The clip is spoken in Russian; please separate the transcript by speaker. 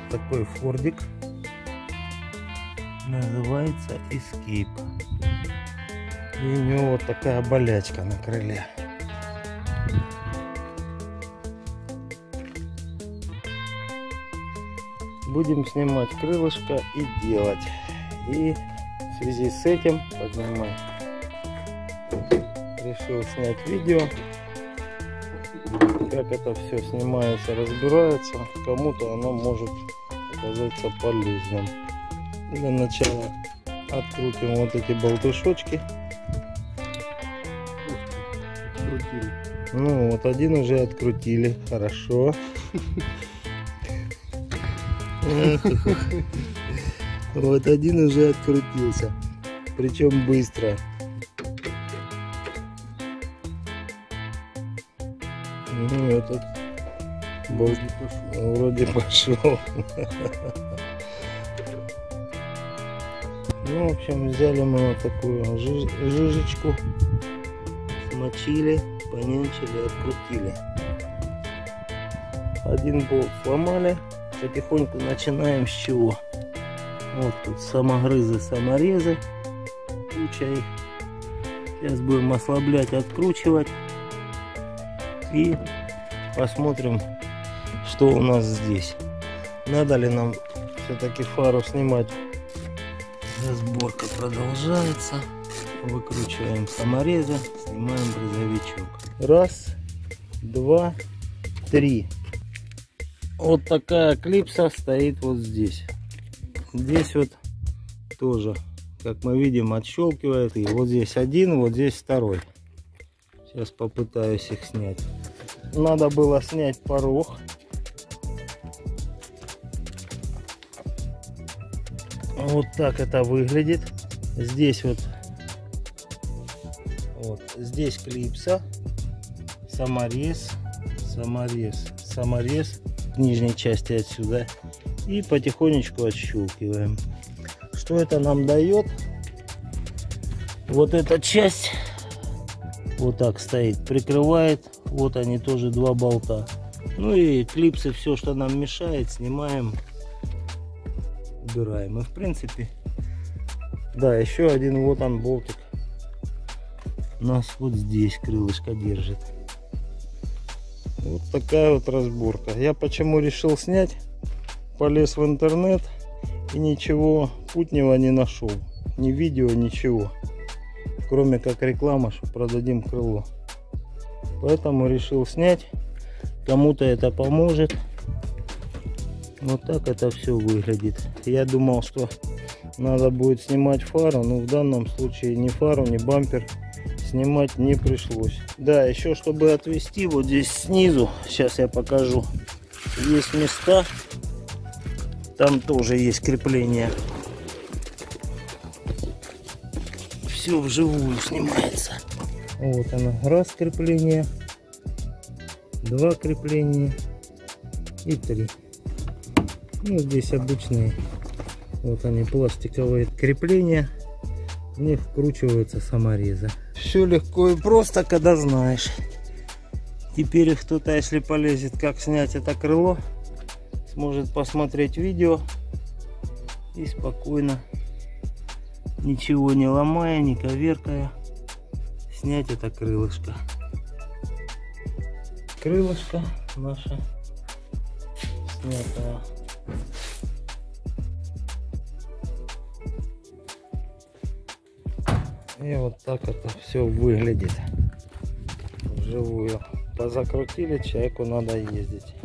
Speaker 1: такой фордик. Называется Escape. И у него вот такая болячка на крыле. Будем снимать крылышко и делать. И в связи с этим поднимай. Решил снять видео, как это все снимается, разбирается. Кому-то оно может оказаться полезным. Для начала открутим вот эти болтышочки. Открутили. Ну вот один уже открутили, хорошо. Вот один уже открутился, причем быстро. Ну этот болт вроде пошел. Ну, в общем, взяли мы вот такую жижечку, смочили, понянчили, открутили. Один болт сломали. Потихоньку начинаем с чего? Вот тут самогрызы, саморезы, куча их. Сейчас будем ослаблять, откручивать и посмотрим, что у нас здесь. Надо ли нам все-таки фару снимать? Разборка продолжается. Выкручиваем саморезы, снимаем брызговичок. Раз, два, три. Вот такая клипса стоит вот здесь. Здесь вот тоже, как мы видим, отщелкивает. И вот здесь один, вот здесь второй. Сейчас попытаюсь их снять. Надо было снять порог. Вот так это выглядит. Здесь вот здесь клипса, саморез, саморез, саморез в нижней части отсюда. И потихонечку отщелкиваем. Что это нам дает? Вот эта часть вот так стоит, прикрывает. Вот они тоже два болта. Ну и клипсы, все, что нам мешает, снимаем, убираем. И в принципе, да, еще один вот он болтик у нас вот здесь крылышко держит. Вот такая вот разборка. Я почему решил снять? Полез в интернет и ничего путнего не нашел. Ни видео, ничего. Кроме как реклама, что продадим крыло. Поэтому решил снять. Кому-то это поможет. Вот так это все выглядит. Я думал, что надо будет снимать фару, но в данном случае ни фару, ни бампер снимать не пришлось. Да, еще чтобы отвести, вот здесь снизу, сейчас я покажу, есть места, там тоже есть крепление. Все вживую снимается. Вот оно, раз крепление, два крепления и три. Ну, здесь обычные, вот они, пластиковые крепления, в них вкручиваются саморезы. Все легко и просто, когда знаешь. Теперь кто-то, если полезет, как снять это крыло, сможет посмотреть видео и спокойно, ничего не ломая, не коверкая, снять это крылышко. Крылышко наше снято. И вот так это все выглядит вживую. Позакрутили, человеку надо ездить.